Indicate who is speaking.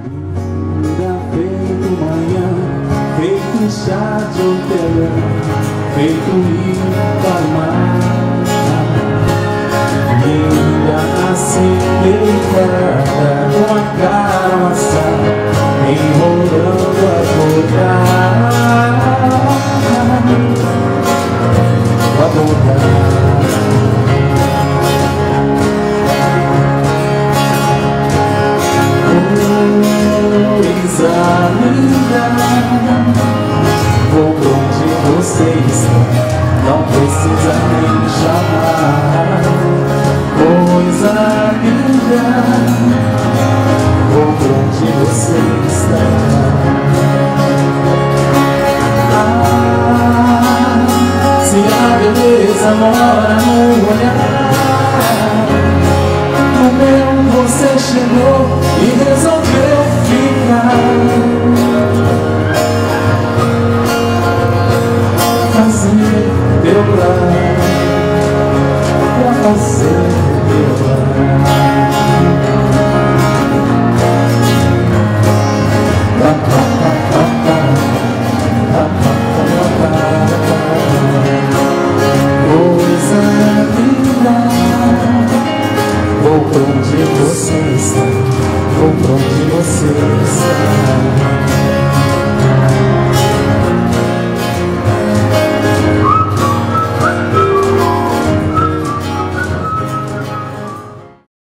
Speaker 1: Feito manhã, feito chá de hortelã, feito rio para o mar. Linda assim deitada, com a cara amassada, enrolando a bordar. Coisa linda, vou pra onde você está, não precisa nem chamar. Coisa linda, vou pra onde você está. Se a beleza mora no olhar, no meu você chegou e resolveu ficar. Fazer teu lar, pra fazer teu lar. Coisa linda, vou pra onde você está, vou pra onde você está.